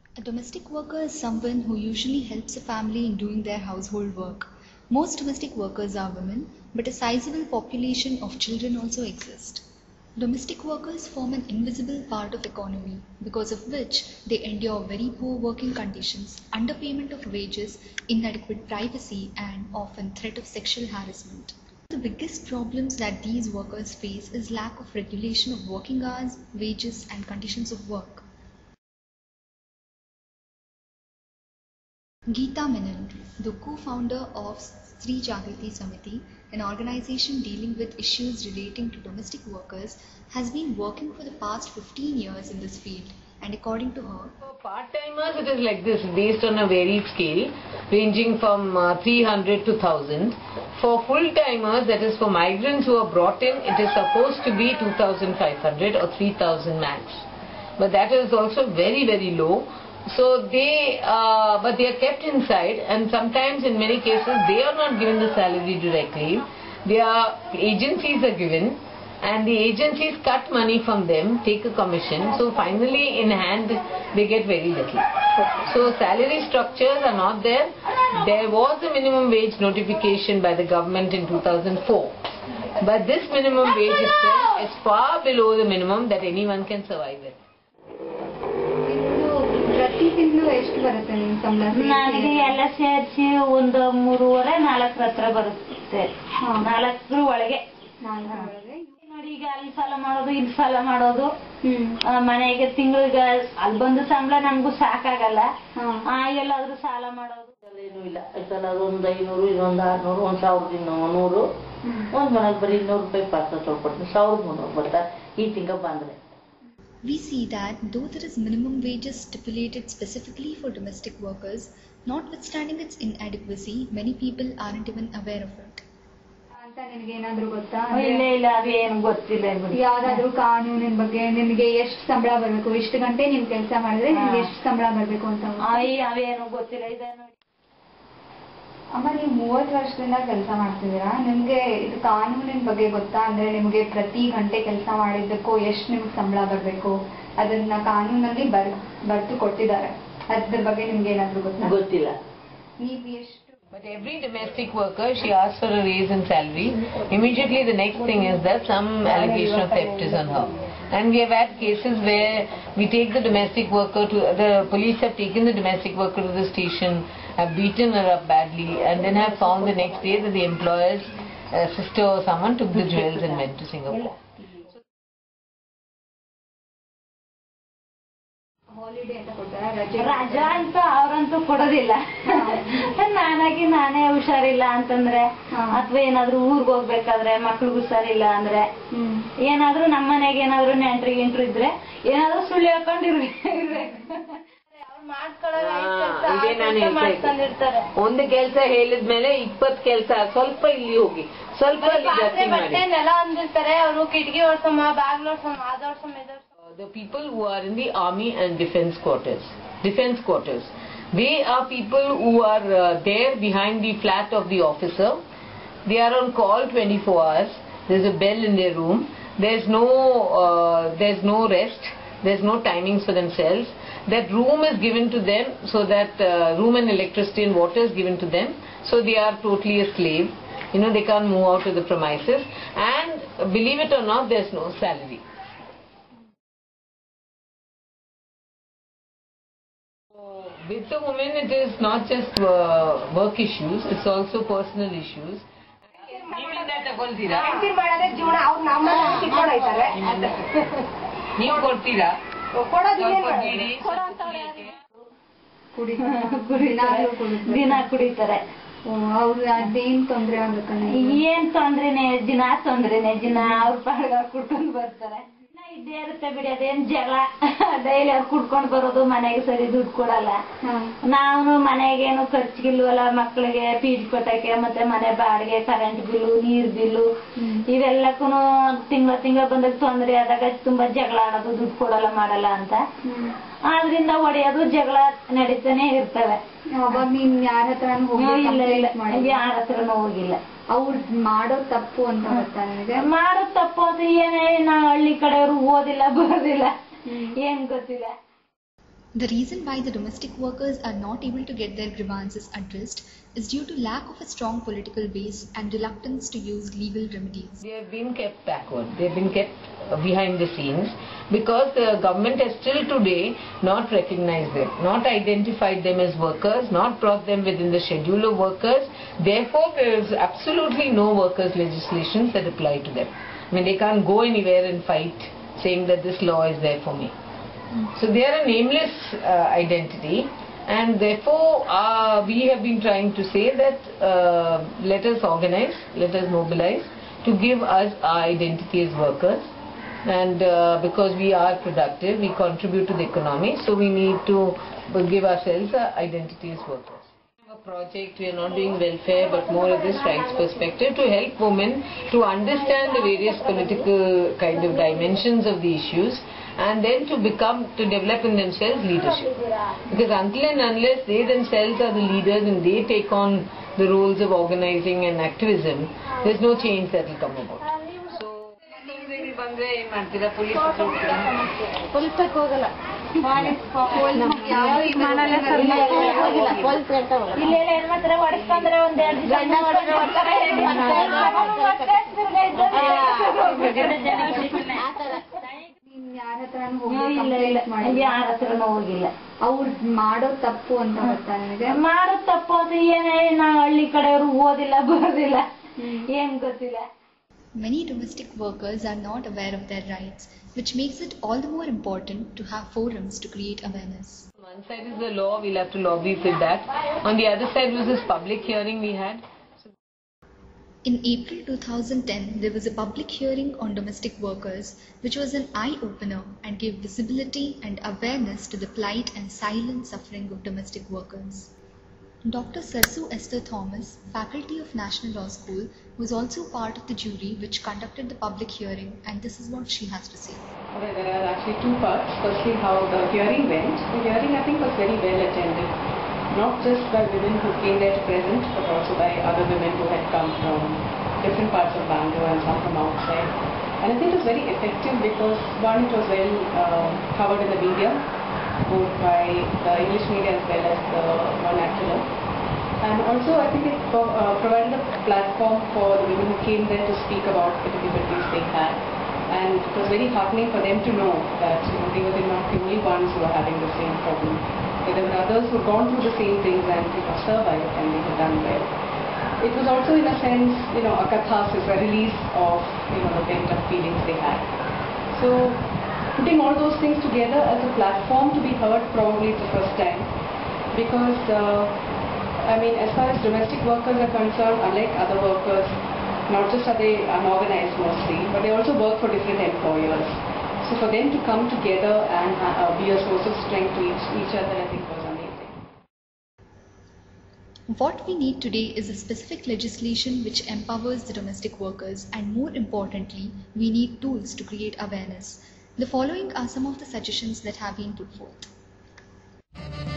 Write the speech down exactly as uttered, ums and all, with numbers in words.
A domestic worker is someone who usually helps a family in doing their household work. Most domestic workers are women, but a sizable population of children also exist. Domestic workers form an invisible part of economy, because of which they endure very poor working conditions, underpayment of wages, inadequate privacy, and often threat of sexual harassment. The biggest problems that these workers face is lack of regulation of working hours, wages, and conditions of work. Geeta Menon, the co-founder of Stree Jagriti Samiti, an organization dealing with issues relating to domestic workers, has been working for the past fifteen years in this field, and according to her, for part-timers it is like this, based on a varied scale ranging from uh, three hundred to one thousand. For full-timers, that is for migrants who are brought in, it is supposed to be two thousand five hundred or three thousand max, but that is also very very low. So they, uh, but they are kept inside, and sometimes in many cases they are not given the salary directly. Their agencies are given, and the agencies cut money from them, take a commission. So finally in hand they get very little. So salary structures are not there. There was a minimum wage notification by the government in two thousand four. But this minimum wage itself is far below the minimum that anyone can survive with. ನನಗೆ ಎಲ್ಲ ಸೇರಿಸಿ ಒಂದು ಮೂರುವರೆ ನಾಲ್ಕರ ಹತ್ರ ಬರುತ್ತೆ. ನಾಲ್ಕರ ಒಳಗೆ ನೋಡಿ, ಈಗ ಅಲ್ಲಿ ಸಾಲ ಮಾಡೋದು ಇಲ್ಲಿ ಸಾಲ ಮಾಡೋದು, ಮನೆಗೆ ತಿಂಗಳಿಗೆ ಅಲ್ಲಿ ಬಂದು ಸಂಬಳ ನಮಗೂ ಸಾಕಾಗಲ್ಲ, ಎಲ್ಲಾದ್ರೂ ಸಾಲ ಮಾಡೋದು. ಏನು ಇಲ್ಲ, ಅದೊಂದು ಐನೂರು, ಇದೊಂದು ಆರ್ನೂರು, ಒಂದ್ ಸಾವಿರದ ಇನ್ನೂರು ನೂರು, ಒಂದ್ ಮನೆಗೆ ಬರೀ ಇನ್ನೂರು ರೂಪಾಯಿ ಪಾಸ್ ತೊಳ್ಕೊಡ್ತೀನಿ, ಸಾವಿರದ ಮುನ್ನೂರು ಬರ್ತಾರೆ ಈ ತಿಂಗ ಬಂದ್ರೆ. We see that though there is minimum wages stipulated specifically for domestic workers, notwithstanding its inadequacy, many people aren't even aware of it. ಏನಾದ್ರೂ ಗೊತ್ತಾ? ಇಲ್ಲ ಇಲ್ಲ, ಅದೇನು ಗೊತ್ತಿಲ್ಲ. ಯಾವ್ದಾದ್ರು ಕಾನೂನಿನ ಬಗ್ಗೆ ನಿಮ್ಗೆ ಎಷ್ಟು ಸಂಬಳ ಬರ್ಬೇಕು, ಇಷ್ಟು ಗಂಟೆ ನಿಮ್ ಕೆಲಸ ಮಾಡಿದ್ರೆ ನಿಮ್ಗೆ ಎಷ್ಟು ಸಂಬಳ ಬರ್ಬೇಕು ಅಂತ ಅವೇನು ಗೊತ್ತಿಲ್ಲ. ಇದನ್ನು ಅಮ್ಮ, ನೀವು ಮೂವತ್ತು ವರ್ಷದಿಂದ ಕೆಲಸ ಮಾಡ್ತಿದ್ದೀರಾ, ನಿಮ್ಗೆ ಇದು ಕಾನೂನಿನ ಬಗ್ಗೆ ಗೊತ್ತಾ? ಅಂದ್ರೆ ನಿಮ್ಗೆ ಪ್ರತಿ ಗಂಟೆ ಕೆಲಸ ಮಾಡಿದ್ದಕ್ಕೂ ಎಷ್ಟು ನಿಮ್ಗೆ ಸಂಬಳ ಬರ್ಬೇಕು ಅದನ್ನ ಕಾನೂನಲ್ಲಿ ಬರ್ ಬರ್ದು ಕೊಟ್ಟಿದ್ದಾರೆ. ಅದ್ರ ಬಗ್ಗೆ ನಿಮ್ಗೆ ಏನಾದ್ರು ಗೊತ್ತಾ? ಗೊತ್ತಿಲ್ಲ. ನೀವು ಎಷ್ಟು? But every domestic worker, she asks for a raise in salary. Immediately the next thing is that some allegation of theft is on her. And we have had cases where we take the domestic worker to, the police have taken the domestic worker to the station, have beaten her up badly, and then have found the next day that the employer's uh, sister or someone took the jewels and went to Singapore. Holiday ಅಂತ ಕೊಡ್ತಾರೆ, ರಜೆ ರಜಾ ಅಂತ ಅವ್ರಂತೂ ಕೊಡೋದಿಲ್ಲ. ನಾನಾಗಿ ನಾನೇ ಹುಷಾರಿಲ್ಲ ಅಂತಂದ್ರೆ, ಅಥವಾ ಏನಾದ್ರು ಊರ್ಗ್ ಹೋಗ್ಬೇಕಾದ್ರೆ ಮಕ್ಳಿಗೆ ಹುಷಾರಿಲ್ಲ ಅಂದ್ರೆ, ಏನಾದ್ರು ನಮ್ಮ ಮನೆಗೆ ಏನಾದ್ರು ನೆಂಟ್ರಿ ಗಿಂಟ್ರು ಇದ್ರೆ ಏನಾದ್ರು ಸುಳ್ಳು ಹೇಳ್ಕೊಂಡಿರ್ಬೇಕು. ಒಂದು ಕೆಲಸ ಹೇಳಿದ್ಮೇಲೆ ಇಪ್ಪತ್ತು ಕೆಲಸ, ಸ್ವಲ್ಪ ಇಲ್ಲಿ ಹೋಗಿ, ಸ್ವಲ್ಪ ನೆಲ ಅಂದಿರ್ತಾರೆ ಅವರು, ಕಿಟಕಿ ಓಡ್ಸಮ್ಮ, ಬಾಗ್ಲು ಓಡ್ಸಮ್ಮ, ಅದೋಡ್ಸಮ್ಮ, ಇದೋಡ್ಸಮ್ಮ. The people who are in the army and defense quarters, defense quarters, they are people who are uh, there behind the flat of the officer. They are on call twenty-four hours. There's a bell in their room. There's no, uh, there's no rest. There's no timings for themselves. That room is given to them, so that uh, room and electricity and water is given to them. So they are totally a slave. You know, they can't move out of the premises. And believe it or not, there's no salary. With the women, it is not just uh, work issues, it's also personal issues. ನೀವು ಕೊಡ್ತೀರಾ? ದಿನ ಕುಡಿತಾರೆ. ಅವ್ರು ಅದೇನ್ ತೊಂದ್ರೆ ಆಗ್ಬೇಕನ್ನ? ಏನ್ ತೊಂದ್ರೆನೆ, ದಿನ ತೊಂದ್ರೆನೆ, ದಿನ ಅವ್ರ ಪಾಡ್ಗ ಕುಡ್ಕೊಂಡ್ ಬರ್ತಾರೆ. ಇದ್ದೇ ಇರುತ್ತೆ ಬಿಡಿ, ಅದೇನ್ ಜಗಳ. ಡೈಲಿ ಅವ್ರು ಕುಡ್ಕೊಂಡ್ ಬರೋದು, ಮನೆಗೆ ಸರಿ ದುಡ್ಡು ಕೊಡಲ್ಲ. ನಾವು ಮನೆಗೇನು ಖರ್ಚಿಗಿಲ್ವಲ್ಲ, ಮಕ್ಳಿಗೆ ಫೀಸ್ ಕೊಟ್ಟಕ್ಕೆ, ಮತ್ತೆ ಮನೆ ಬಾಡಿಗೆ, ಕರೆಂಟ್ ಬಿಲ್ಲು, ನೀರ್ ಬಿಲ್ಲು, ಇವೆಲ್ಲಕ್ಕೂ ತಿಂಗಳ ತಿಂಗಳ ಬಂದಾಗ ತೊಂದ್ರೆ ಆದಾಗ ತುಂಬಾ ಜಗಳ ಆಡೋದು, ದುಡ್ಡು ಕೊಡಲ್ಲ ಮಾಡಲ್ಲ ಅಂತ. ಆದ್ರಿಂದ ಹೊಡೆಯೋದು ಜಗಳ ನಡೀತಾನೆ ಇರ್ತವೆ. ಅವಾಗ ನೀನ್ ಯಾರ ಹತ್ರನೂ ಇಲ್ಲ ಇಲ್ಲ ಯಾರ ಹತ್ರನೂ ಹೋಗಿಲ್ಲ. ಅವ್ರು ಮಾಡೋ ತಪ್ಪು ಅಂತ ಗೊತ್ತಾ ನಿನಗೆ? ಮಾಡೋ ತಪ್ಪು ಅಂತ ಏನೇ, ನಾವು ಹಳ್ಳಿ ಕಡೆಯವರು ಓದಿಲ್ಲ ಬರೋದಿಲ್ಲ, ಏನ್ ಗೊತ್ತಿಲ್ಲ. The reason why the domestic workers are not able to get their grievances addressed is due to lack of a strong political base and reluctance to use legal remedies. They have been kept backward, they have been kept behind the scenes because the government has still today not recognized them, not identified them as workers, not brought them within the schedule of workers. Therefore, there is absolutely no workers' legislations that apply to them. I mean, they can't go anywhere and fight saying that this law is there for me. So they are a nameless uh, identity, and therefore uh, we have been trying to say that uh, let us organize, let us mobilize to give us our identity as workers, and uh, because we are productive, we contribute to the economy, so we need to give ourselves our identity as workers. Project, we are not doing welfare but more at this rights perspective to help women to understand the various political kind of dimensions of the issues and then to become, to develop in themselves leadership. Because until and unless they themselves are the leaders and they take on the roles of organizing and activism, there's no change that will come about. So, ಪೊಲೀಸಕ್ಕೆ ಹೋಗಲ್ಲ ಇಲ್ಲೆಲ್ಲ ಏನ್ ಮಾಡ್ತಾರೆ ಹೊಡೆಸ್ಕೊಂಡ್ರೆ ಒಂದ್ ಎರಡು ಯಾರ ಹತ್ರನೂ ಹೋಗಿಲ್ಲ. ಅವ್ರು ಮಾಡೋ ತಪ್ಪು ಅಂತ ಗೊತ್ತಾ ನನಗೆ? ಮಾಡೋ ತಪ್ಪು ಅಂತ ಏನೇ ನಾ ಹಳ್ಳಿ ಕಡೆಯವರು ಓದಿಲ್ಲ ಬರೋದಿಲ್ಲ ಏನ್ ಗೊತ್ತಿಲ್ಲ. Many domestic workers are not aware of their rights, which makes it all the more important to have forums to create awareness. One side is the law, we'll have to lobby with that. On the other side was this public hearing we had. In April two thousand ten, there was a public hearing on domestic workers, which was an eye-opener and gave visibility and awareness to the plight and silent suffering of domestic workers. Doctor Sarsu Esther Thomas, faculty of National Law School, was also part of the jury which conducted the public hearing, and this is what she has to say. Okay, there are actually two parts. Firstly, how the hearing went. The hearing, I think, was very well attended, not just by women who came there to present, but also by other women who had come from different parts of Bangalore and some from outside. And I think it was very effective because, one, it was well uh, covered in the media, both by the English media as well as the vernacular. And also I think it uh, provided a platform for the women who came there to speak about the difficulties they had. And it was very heartening for them to know that you know, they were not the only ones who were having the same problem. That there were others who had gone through the same things and you know, survived and they had done well. It was also in a sense, you know, a catharsis, a release of you know, the pent-up feelings they had. So putting all those things together as a platform to be heard probably it's the first time, because uh, I mean as far as domestic workers are concerned, unlike other workers, not just are they unorganized mostly, but they also work for different employers. So for them to come together and uh, be a source of strength to each, each other, I think was amazing. What we need today is a specific legislation which empowers the domestic workers, and more importantly, we need tools to create awareness. The following are some of the suggestions that have been put forth.